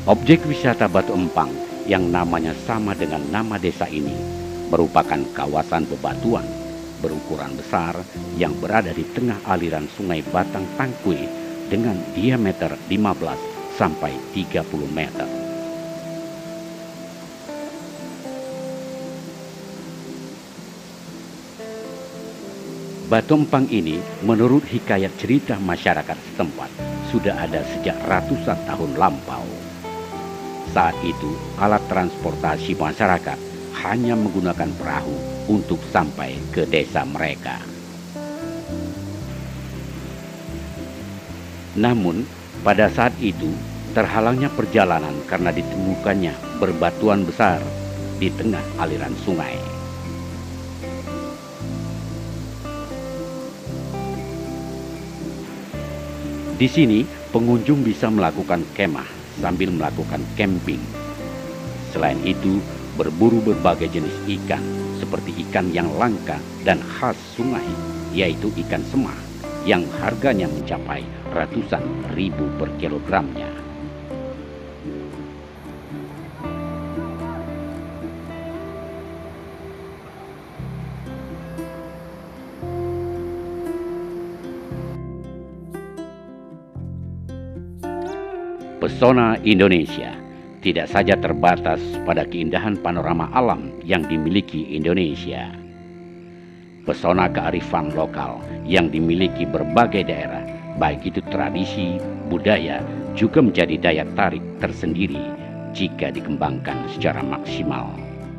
Objek wisata Batu Empang yang namanya sama dengan nama desa ini merupakan kawasan bebatuan berukuran besar yang berada di tengah aliran sungai Batang Tangkwe dengan diameter 15 sampai 30 meter. Batu Empang ini menurut hikayat cerita masyarakat setempat sudah ada sejak ratusan tahun lampau. Saat itu alat transportasi masyarakat hanya menggunakan perahu untuk sampai ke desa mereka. Namun pada saat itu terhalangnya perjalanan karena ditemukannya berbatuan besar di tengah aliran sungai. Di sini pengunjung bisa melakukan kemah sambil melakukan camping. Selain itu, berburu berbagai jenis ikan seperti ikan yang langka dan khas sungai, yaitu ikan semah yang harganya mencapai ratusan ribu per kilogramnya. Pesona Indonesia tidak saja terbatas pada keindahan panorama alam yang dimiliki Indonesia. Pesona kearifan lokal yang dimiliki berbagai daerah, baik itu tradisi, budaya, juga menjadi daya tarik tersendiri jika dikembangkan secara maksimal.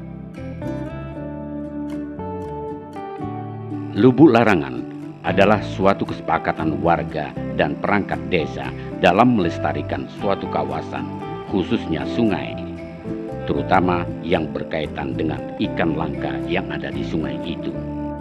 Lubuk Larangan adalah suatu kesepakatan warga dan perangkat desa dalam melestarikan suatu kawasan, khususnya sungai, terutama yang berkaitan dengan ikan langka yang ada di sungai itu.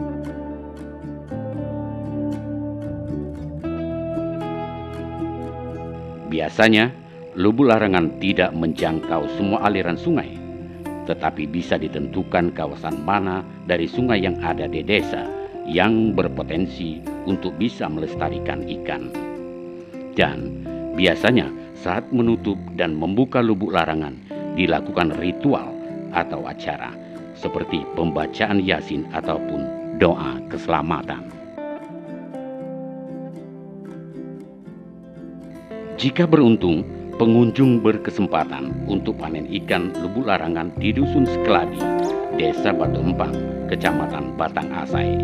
Biasanya, Lubuk Larangan tidak menjangkau semua aliran sungai, tetapi bisa ditentukan kawasan mana dari sungai yang ada di desa yang berpotensi untuk bisa melestarikan ikan. Dan biasanya saat menutup dan membuka Lubuk Larangan dilakukan ritual atau acara seperti pembacaan Yasin ataupun doa keselamatan. Jika beruntung, pengunjung berkesempatan untuk panen ikan Lubuk Larangan di Dusun Sekeladi, Desa Batu Empang, Kecamatan Batang Asai.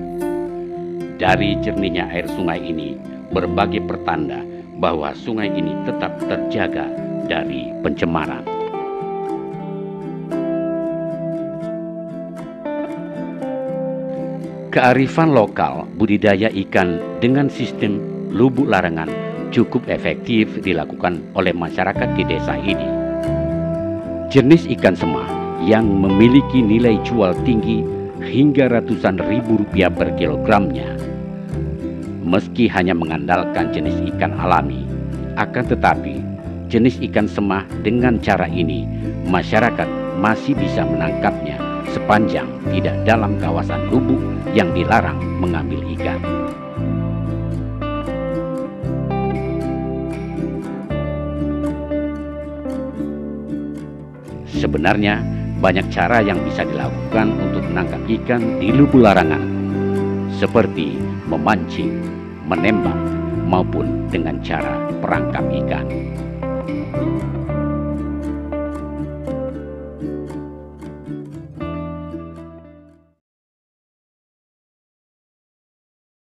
Dari jernihnya air sungai ini berbagai pertanda bahwa sungai ini tetap terjaga dari pencemaran. Kearifan lokal budidaya ikan dengan sistem Lubuk Larangan cukup efektif dilakukan oleh masyarakat di desa ini. Jenis ikan semah yang memiliki nilai jual tinggi hingga ratusan ribu rupiah per kilogramnya. Meski hanya mengandalkan jenis ikan alami, akan tetapi jenis ikan semah dengan cara ini masyarakat masih bisa menangkapnya sepanjang tidak dalam kawasan lubuk yang dilarang mengambil ikan. Sebenarnya banyak cara yang bisa dilakukan untuk menangkap ikan di Lubuk Larangan, seperti memancing, menembak, maupun dengan cara perangkap ikan.